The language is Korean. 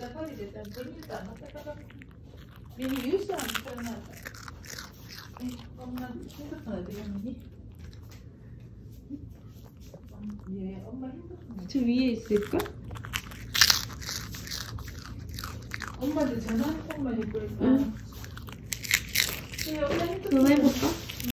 답답하게 됐다. 재미도 안 왔다가 미니 뉴스 안 틀어놨다. 엄마 핸드폰 어디 갔니? 예, 엄마 핸드폰 저 위에 있을까? 엄마한테 전화 한 통만 입고 있어. 응. 예, 엄마 핸드폰 전화해볼까?